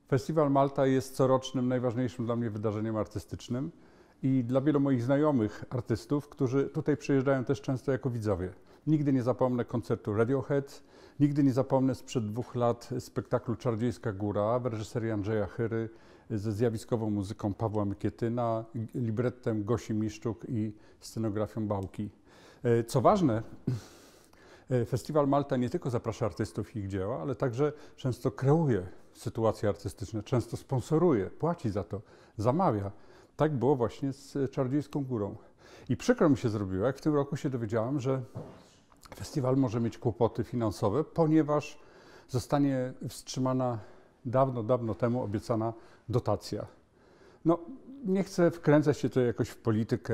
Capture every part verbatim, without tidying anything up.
Festiwal Malta jest corocznym, najważniejszym dla mnie wydarzeniem artystycznym i dla wielu moich znajomych artystów, którzy tutaj przyjeżdżają też często jako widzowie. Nigdy nie zapomnę koncertu Radiohead, nigdy nie zapomnę sprzed dwóch lat spektaklu Czardziejska Góra w reżyserii Andrzeja Chyry ze zjawiskową muzyką Pawła Mykietyna, librettem Gosi Miszczuk i scenografią Bałki. Co ważne, Festiwal Malta nie tylko zaprasza artystów i ich dzieła, ale także często kreuje sytuacje artystyczne, często sponsoruje, płaci za to, zamawia. Tak było właśnie z Czardziejską Górą. I przykro mi się zrobiło, jak w tym roku się dowiedziałem, że festiwal może mieć kłopoty finansowe, ponieważ zostanie wstrzymana dawno, dawno temu obiecana dotacja. No, nie chcę wkręcać się tutaj jakoś w politykę.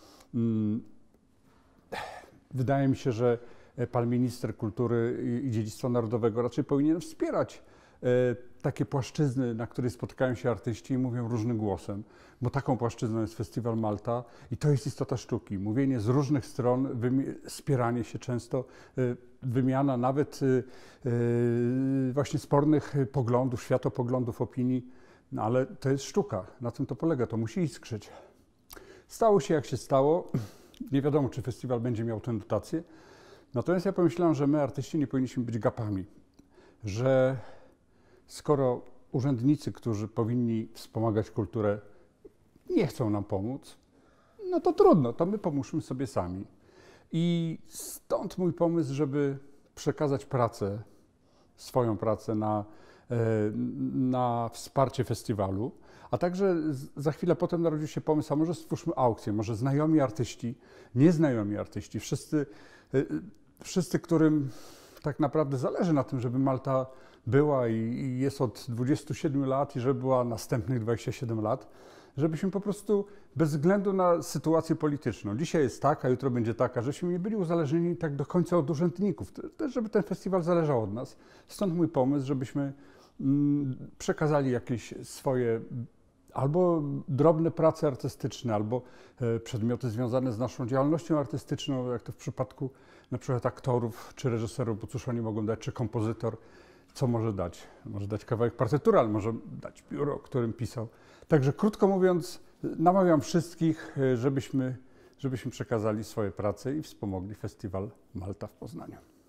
Wydaje mi się, że pan minister kultury i dziedzictwa narodowego raczej powinien wspierać takie płaszczyzny, na której spotykają się artyści i mówią różnym głosem, bo taką płaszczyzną jest Festiwal Malta i to jest istota sztuki. Mówienie z różnych stron, wspieranie się często, wymiana nawet właśnie spornych poglądów, światopoglądów, opinii, no ale to jest sztuka, na tym to polega, to musi iskrzyć. Stało się jak się stało, nie wiadomo, czy festiwal będzie miał tę dotację, natomiast ja pomyślałem, że my artyści nie powinniśmy być gapami, że skoro urzędnicy, którzy powinni wspomagać kulturę, nie chcą nam pomóc, no to trudno, to my pomóżmy sobie sami. I stąd mój pomysł, żeby przekazać pracę, swoją pracę na, na wsparcie festiwalu, a także za chwilę potem narodził się pomysł, a może stwórzmy aukcję, może znajomi artyści, nieznajomi artyści, wszyscy, wszyscy, którym tak naprawdę zależy na tym, żeby Malta była i jest od dwudziestu siedmiu lat i żeby była następnych dwadzieścia siedem lat, żebyśmy po prostu bez względu na sytuację polityczną, dzisiaj jest taka, jutro będzie taka, żebyśmy nie byli uzależnieni tak do końca od urzędników, też żeby ten festiwal zależał od nas. Stąd mój pomysł, żebyśmy przekazali jakieś swoje albo drobne prace artystyczne, albo przedmioty związane z naszą działalnością artystyczną, jak to w przypadku na przykład aktorów czy reżyserów, bo cóż oni mogą dać, czy kompozytor, co może dać? Może dać kawałek partytury, ale może dać biuro, którym pisał. Także krótko mówiąc, namawiam wszystkich, żebyśmy, żebyśmy przekazali swoje prace i wspomogli Festiwal Malta w Poznaniu.